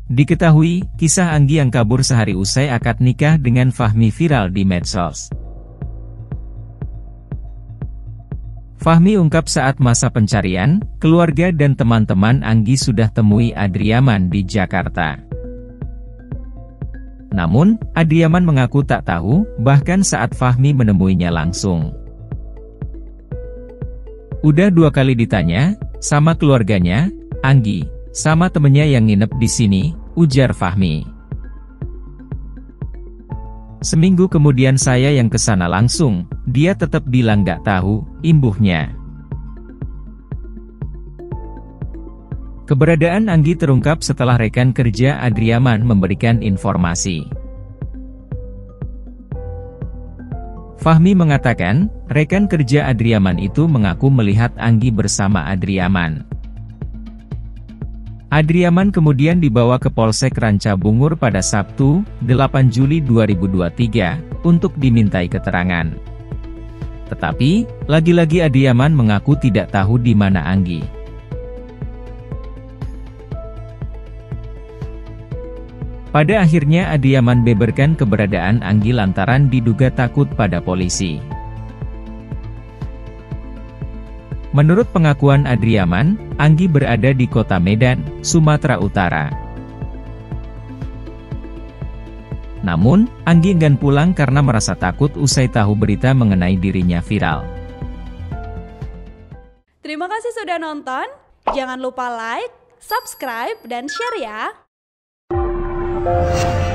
Diketahui, kisah Anggi yang kabur sehari usai akad nikah dengan Fahmi viral di medsos. Fahmi ungkap saat masa pencarian, keluarga dan teman-teman Anggi sudah temui Adriaman di Jakarta. Namun, Adriaman mengaku tak tahu, bahkan saat Fahmi menemuinya langsung. Udah 2 kali ditanya, sama keluarganya, Anggi, sama temennya yang nginep di sini, ujar Fahmi. Seminggu kemudian saya yang kesana langsung, dia tetap bilang gak tahu, imbuhnya. Keberadaan Anggi terungkap setelah rekan kerja Adriaman memberikan informasi. Fahmi mengatakan, rekan kerja Adriaman itu mengaku melihat Anggi bersama Adriaman. Adriaman kemudian dibawa ke Polsek Rancabungur pada Sabtu, 8 Juli 2023, untuk dimintai keterangan. Tetapi, lagi-lagi Adriaman mengaku tidak tahu di mana Anggi. Pada akhirnya Adriaman beberkan keberadaan Anggi lantaran diduga takut pada polisi. Menurut pengakuan Adriaman, Anggi berada di kota Medan, Sumatera Utara. Namun, Anggi enggan pulang karena merasa takut usai tahu berita mengenai dirinya viral. Terima kasih sudah nonton, jangan lupa like, subscribe, dan share ya!